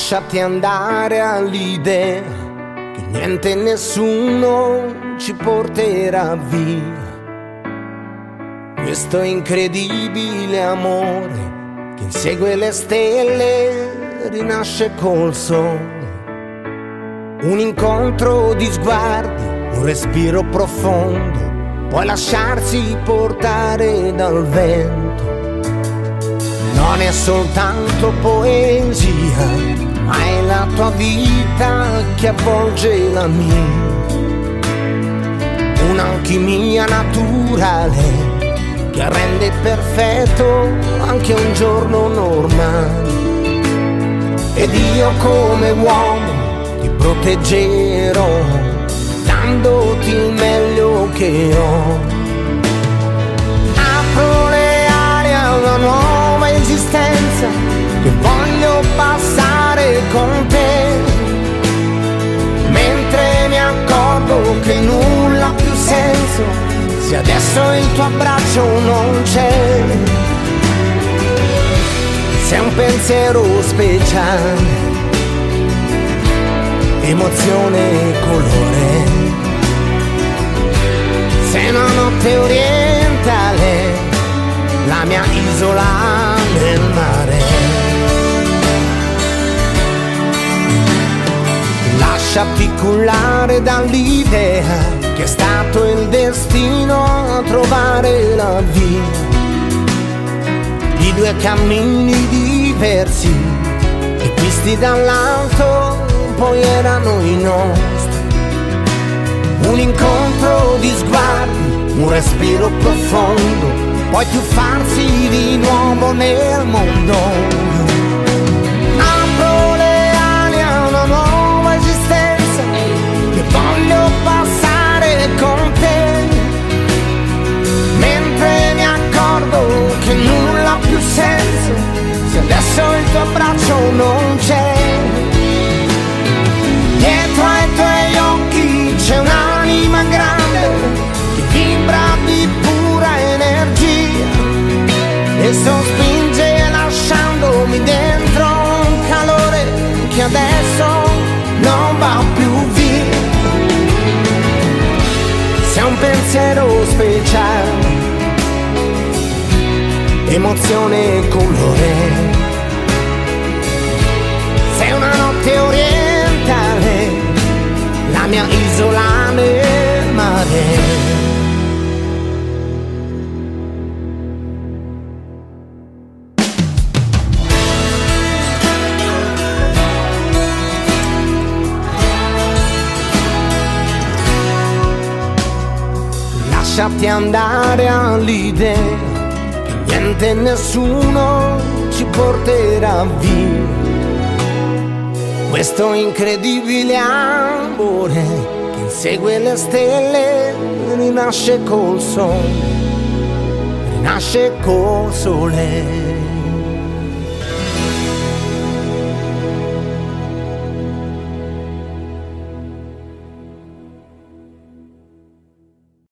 Lasciati andare all'idea che niente e nessuno ci porterà via. Questo incredibile amore che insegue le stelle rinasce col sole. Un incontro di sguardi, un respiro profondo, puoi lasciarsi portare dal vento. Non è soltanto poesia, ma è la tua vita che avvolge la mia. Un'alchimia naturale che rende perfetto anche un giorno normale. Ed io come uomo ti proteggerò, dandoti il meglio che ho. Apro le ali a una nuova esistenza che voglio passare con te, mentre mi accorgo che nulla ha più senso se adesso il tuo abbraccio non c'è. Sei un pensiero speciale, emozione e colore. Sei una notte orientale, la mia isola nel mare. Lasciati cullare dall'idea che è stato il destino a trovare la via di due cammini diversi che visti dall'alto poi erano i nostri. Un incontro di sguardi, un respiro profondo, poi tuffarsi di nuovo nel mondo. Apro le ali a una nuova esistenza che voglio passare con te, mentre mi accorgo che nulla ha più senso se adesso il tuo abbraccio non c'è. Dietro ai tuoi occhi c'è un'anima grande che vibra di pura energia e sospinge lasciandomi dentro un calore che adesso non va più via. Sei un pensiero speciale, emozione e colore. Sei una notte orientale, la mia isola nel mare. Lasciati andare all'idea che niente e nessuno ci porterà via. Questo incredibile amore che insegue le stelle rinasce col sole, rinasce col sole.